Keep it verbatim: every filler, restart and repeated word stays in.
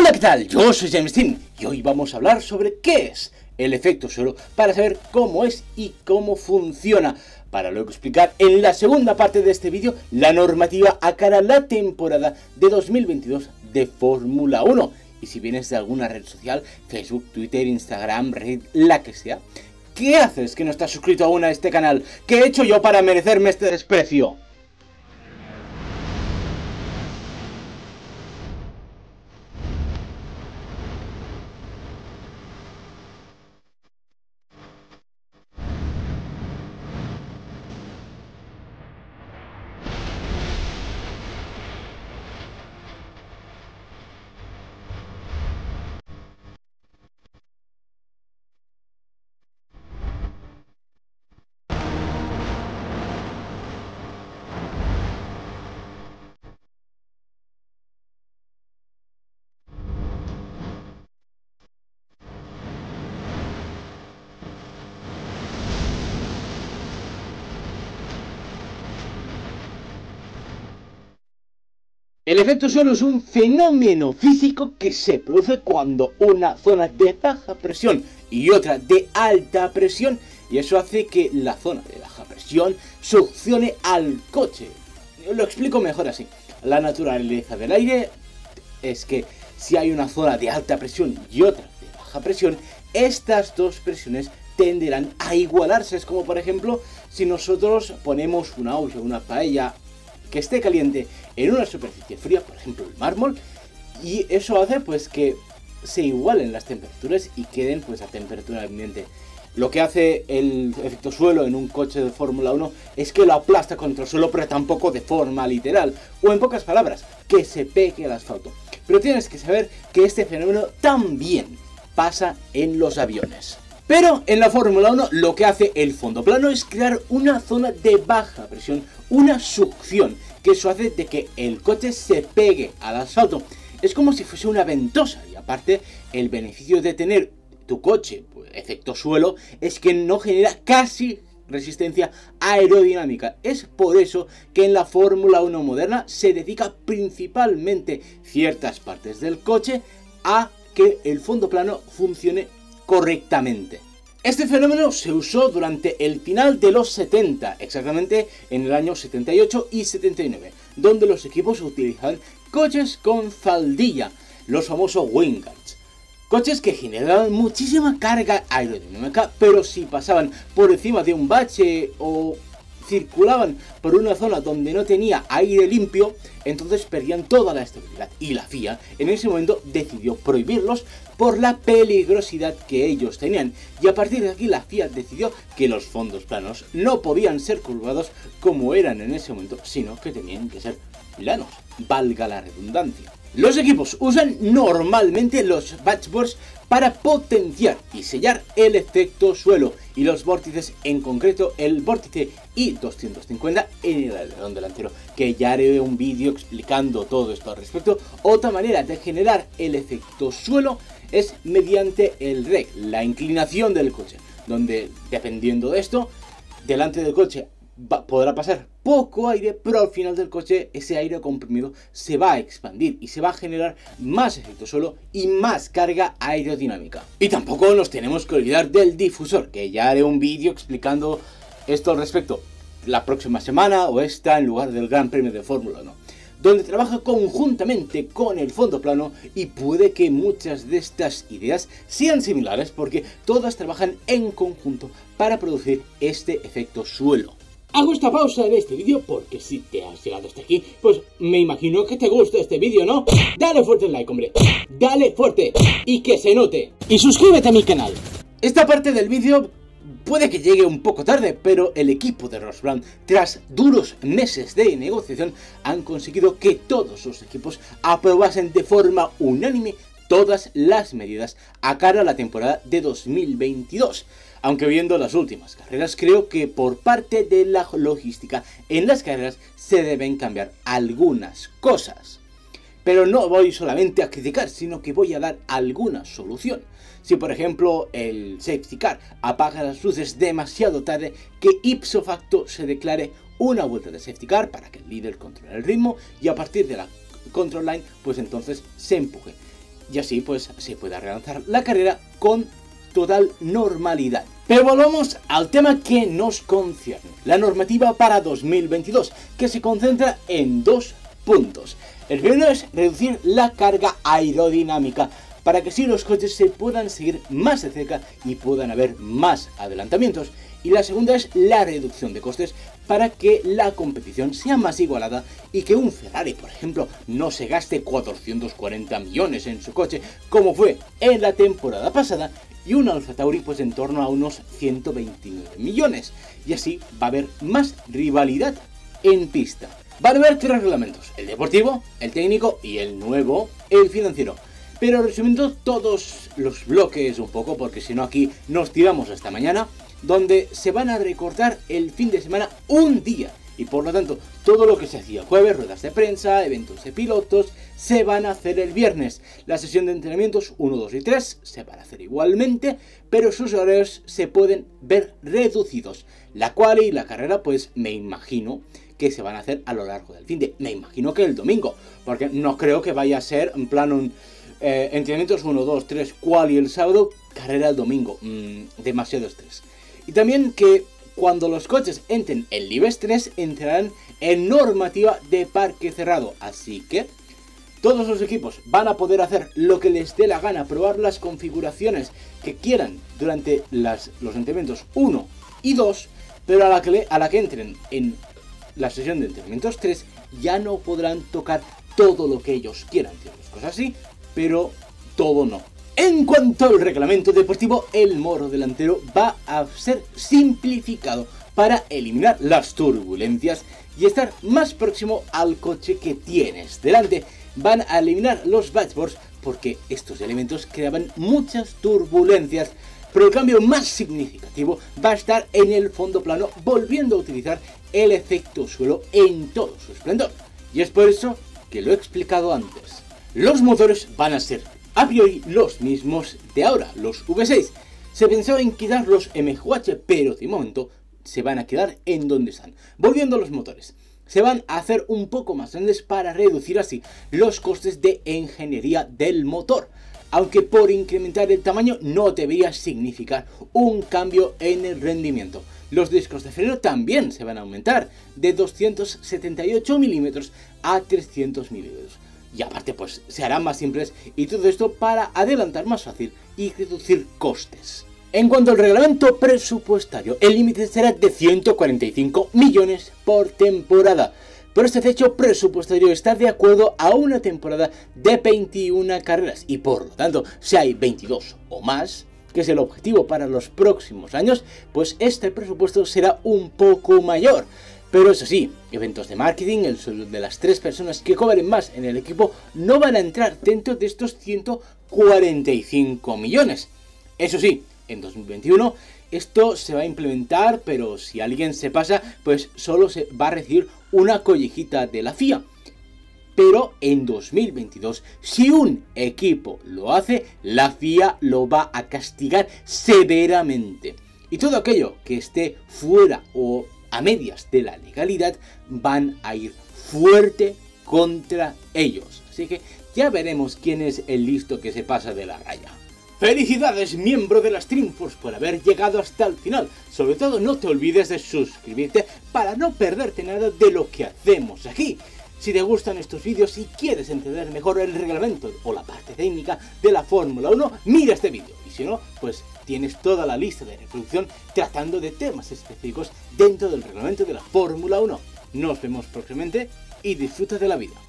Hola, ¿qué tal? Yo soy James Team y hoy vamos a hablar sobre qué es el efecto suelo para saber cómo es y cómo funciona, para luego explicar en la segunda parte de este vídeo la normativa a cara a la temporada de dos mil veintidós de Fórmula uno. Y si vienes de alguna red social, Facebook, Twitter, Instagram, Reddit, la que sea, ¿qué haces que no estás suscrito aún a este canal? ¿Qué he hecho yo para merecerme este desprecio? El efecto suelo es un fenómeno físico que se produce cuando una zona de baja presión y otra de alta presión, y eso hace que la zona de baja presión succione al coche. Lo explico mejor así. La naturaleza del aire es que si hay una zona de alta presión y otra de baja presión, estas dos presiones tenderán a igualarse. Es como, por ejemplo, si nosotros ponemos una olla, una paella que esté caliente en una superficie fría, por ejemplo el mármol, y eso hace pues que se igualen las temperaturas y queden pues a temperatura ambiente. Lo que hace el efecto suelo en un coche de Fórmula uno es que lo aplasta contra el suelo, pero tampoco de forma literal, o en pocas palabras, que se pegue al asfalto. Pero tienes que saber que este fenómeno también pasa en los aviones. Pero en la Fórmula uno lo que hace el fondo plano es crear una zona de baja presión, una succión, que eso hace de que el coche se pegue al asfalto. Es como si fuese una ventosa, y aparte el beneficio de tener tu coche, pues, efecto suelo, es que no genera casi resistencia aerodinámica. Es por eso que en la Fórmula uno moderna se dedica principalmente ciertas partes del coche a que el fondo plano funcione correctamente. Este fenómeno se usó durante el final de los setenta, exactamente en el año setenta y ocho y setenta y nueve, donde los equipos utilizaban coches con faldilla, los famosos wingguards. Coches que generaban muchísima carga aerodinámica, pero si pasaban por encima de un bache o circulaban por una zona donde no tenía aire limpio, entonces perdían toda la estabilidad, y la F I A en ese momento decidió prohibirlos por la peligrosidad que ellos tenían, y a partir de aquí la F I A decidió que los fondos planos no podían ser curvados como eran en ese momento, sino que tenían que ser planos, valga la redundancia. Los equipos usan normalmente los dashboards para potenciar y sellar el efecto suelo, y los vórtices, en concreto el vórtice I doscientos cincuenta en el alerón delantero, que ya haré un vídeo explicando todo esto al respecto. Otra manera de generar el efecto suelo es mediante el reg, la inclinación del coche, donde dependiendo de esto, delante del coche Va, podrá pasar poco aire, pero al final del coche ese aire comprimido se va a expandir y se va a generar más efecto suelo y más carga aerodinámica. Y tampoco nos tenemos que olvidar del difusor, que ya haré un vídeo explicando esto al respecto la próxima semana o esta en lugar del Gran Premio de Fórmula uno, donde trabaja conjuntamente con el fondo plano, y puede que muchas de estas ideas sean similares porque todas trabajan en conjunto para producir este efecto suelo. Hago esta pausa en este vídeo porque si te has llegado hasta aquí, pues me imagino que te gusta este vídeo, ¿no? Dale fuerte el like, hombre. Dale fuerte y que se note. Y suscríbete a mi canal. Esta parte del vídeo puede que llegue un poco tarde, pero el equipo de Ross Brawn, tras duros meses de negociación, han conseguido que todos los equipos aprobasen de forma unánime todas las medidas a cara a la temporada de dos mil veintidós. Aunque viendo las últimas carreras, creo que por parte de la logística en las carreras se deben cambiar algunas cosas. Pero no voy solamente a criticar, sino que voy a dar alguna solución. Si por ejemplo el safety car apaga las luces demasiado tarde, que ipso facto se declare una vuelta de safety car para que el líder controle el ritmo y a partir de la control line pues entonces se empuje. y así pues se pueda relanzar la carrera con total normalidad. Pero volvamos al tema que nos concierne, la normativa para dos mil veintidós, que se concentra en dos puntos. El primero es reducir la carga aerodinámica, para que así los coches se puedan seguir más de cerca y puedan haber más adelantamientos. Y la segunda es la reducción de costes, para que la competición sea más igualada y que un Ferrari, por ejemplo, no se gaste cuatrocientos cuarenta millones en su coche, como fue en la temporada pasada, y un Alfa Tauri pues en torno a unos ciento veintinueve millones. Y así va a haber más rivalidad en pista. Van a haber tres reglamentos: el deportivo, el técnico y el nuevo, el financiero. Pero resumiendo todos los bloques un poco, porque si no aquí nos tiramos hasta mañana, donde se van a recortar el fin de semana un día. Y por lo tanto, todo lo que se hacía jueves, ruedas de prensa, eventos de pilotos, se van a hacer el viernes. La sesión de entrenamientos uno, dos y tres se van a hacer igualmente, pero sus horarios se pueden ver reducidos. La quali y la carrera, pues me imagino que se van a hacer a lo largo del fin de. Me imagino que el domingo, porque no creo que vaya a ser en plan un... Eh, entrenamientos uno, dos, tres, quali el sábado, carrera el domingo. Mm, demasiado estrés. Y también que cuando los coches entren en el IBEX tres entrarán en normativa de parque cerrado. Así que todos los equipos van a poder hacer lo que les dé la gana, probar las configuraciones que quieran durante las, los entrenamientos uno y dos, pero a la, que le, a la que entren en la sesión de entrenamientos tres ya no podrán tocar todo lo que ellos quieran. Ciertas cosas sí, pero todo no. En cuanto al reglamento deportivo, el morro delantero va a ser simplificado para eliminar las turbulencias y estar más próximo al coche que tienes delante. Van a eliminar los dashboards porque estos elementos creaban muchas turbulencias, pero el cambio más significativo va a estar en el fondo plano, volviendo a utilizar el efecto suelo en todo su esplendor. Y es por eso que lo he explicado antes. Los motores van a ser a priori los mismos de ahora, los V seis. Se pensaba en quitar los M G H, pero de momento se van a quedar en donde están. Volviendo a los motores, se van a hacer un poco más grandes para reducir así los costes de ingeniería del motor, aunque por incrementar el tamaño no debería significar un cambio en el rendimiento. Los discos de freno también se van a aumentar de doscientos setenta y ocho milímetros a trescientos milímetros. Y aparte pues se harán más simples, y todo esto para adelantar más fácil y reducir costes. En cuanto al reglamento presupuestario, el límite será de ciento cuarenta y cinco millones por temporada. Pero este techo presupuestario está de acuerdo a una temporada de veintiuna carreras, y por lo tanto, si hay veintidós o más, que es el objetivo para los próximos años, pues este presupuesto será un poco mayor. Pero eso sí, eventos de marketing, el sueldo de las tres personas que cobren más en el equipo no van a entrar dentro de estos ciento cuarenta y cinco millones. Eso sí, en dos mil veintiuno esto se va a implementar, pero si alguien se pasa, pues solo se va a recibir una collejita de la F I A. Pero en dos mil veintidós, si un equipo lo hace, la F I A lo va a castigar severamente. Y todo aquello que esté fuera o a medias de la legalidad van a ir fuerte contra ellos. Así que ya veremos quién es el listo que se pasa de la raya. ¡Felicidades, miembro de la Streamforce, por haber llegado hasta el final! Sobre todo no te olvides de suscribirte para no perderte nada de lo que hacemos aquí. Si te gustan estos vídeos y quieres entender mejor el reglamento o la parte técnica de la Fórmula uno, mira este vídeo. Y si no, pues tienes toda la lista de reproducción tratando de temas específicos dentro del reglamento de la Fórmula uno. Nos vemos próximamente y disfruta de la vida.